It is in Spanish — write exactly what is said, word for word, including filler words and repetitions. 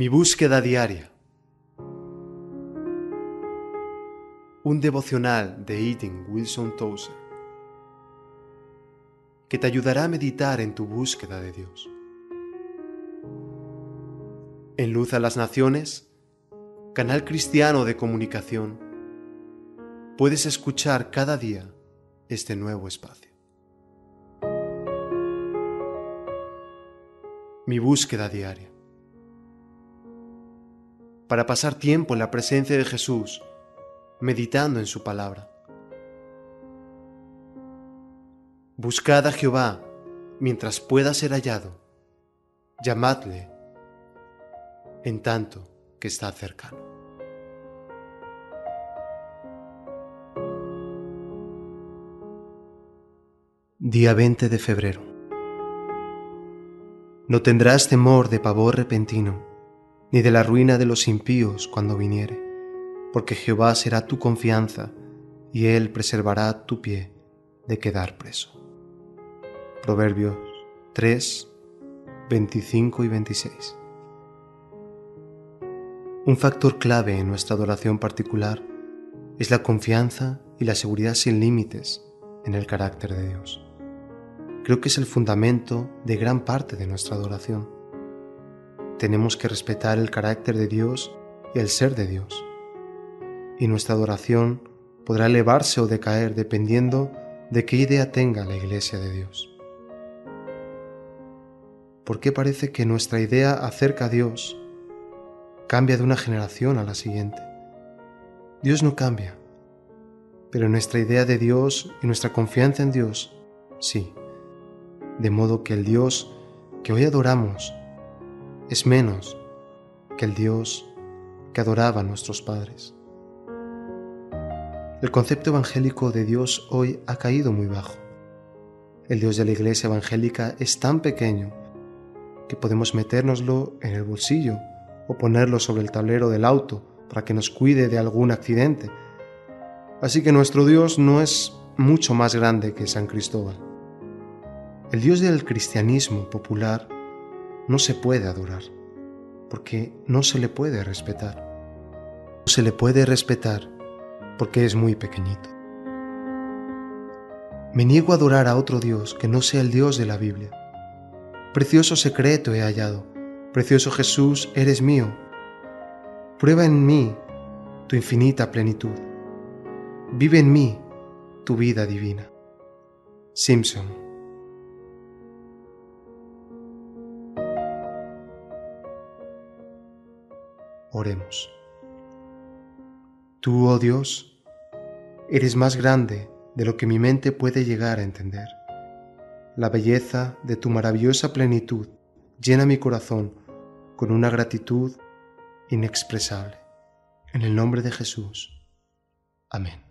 Mi búsqueda diaria. Un devocional de Eaton Wilson Tozer que te ayudará a meditar en tu búsqueda de Dios. En Luz a las Naciones, canal cristiano de comunicación, puedes escuchar cada día este nuevo espacio. Mi búsqueda diaria. Para pasar tiempo en la presencia de Jesús, meditando en su palabra. Buscad a Jehová mientras pueda ser hallado, llamadle en tanto que está cercano. Día veinte de febrero. No tendrás temor de pavor repentino, ni de la ruina de los impíos cuando viniere, porque Jehová será tu confianza, y Él preservará tu pie de quedar preso. Proverbios tres, veinticinco y veintiséis. Un factor clave en nuestra adoración particular es la confianza y la seguridad sin límites en el carácter de Dios. Creo que es el fundamento de gran parte de nuestra adoración. Tenemos que respetar el carácter de Dios y el ser de Dios. Y nuestra adoración podrá elevarse o decaer dependiendo de qué idea tenga la Iglesia de Dios. ¿Por qué parece que nuestra idea acerca a Dios cambia de una generación a la siguiente? Dios no cambia, pero nuestra idea de Dios y nuestra confianza en Dios, sí. De modo que el Dios que hoy adoramos es menos que el Dios que adoraban nuestros padres. El concepto evangélico de Dios hoy ha caído muy bajo. El Dios de la Iglesia evangélica es tan pequeño que podemos metérnoslo en el bolsillo o ponerlo sobre el tablero del auto para que nos cuide de algún accidente. Así que nuestro Dios no es mucho más grande que San Cristóbal. El Dios del cristianismo popular no se puede adorar, porque no se le puede respetar. No se le puede respetar porque es muy pequeñito. Me niego a adorar a otro Dios que no sea el Dios de la Biblia. Precioso secreto he hallado, precioso Jesús, eres mío. Prueba en mí tu infinita plenitud. Vive en mí tu vida divina. Simpson. Oremos. Tú, oh Dios, eres más grande de lo que mi mente puede llegar a entender. La belleza de tu maravillosa plenitud llena mi corazón con una gratitud inexpresable. En el nombre de Jesús. Amén.